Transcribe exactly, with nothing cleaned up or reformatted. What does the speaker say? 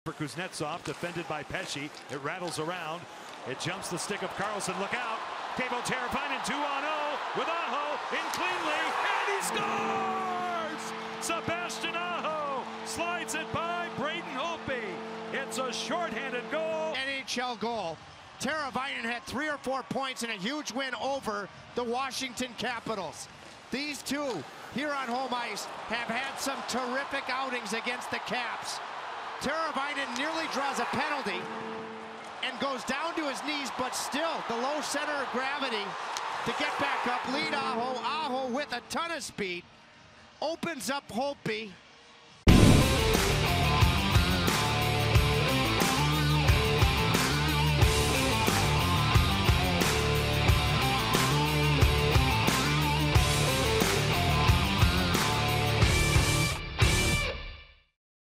For Kuznetsov, defended by Pesce. It rattles around. It jumps the stick of Carlson. Look out. Teuvo Teravainen two on oh with Aho in cleanly, and he scores! Sebastian Aho slides it by Braden Holtby. It's a shorthanded goal. N H L goal. Teravainen had three or four points in a huge win over the Washington Capitals. These two here on home ice have had some terrific outings against the Caps. Teravainen nearly draws a penalty and goes down to his knees, but still the low center of gravity to get back up. Lead Aho. Aho with a ton of speed opens up Holtby.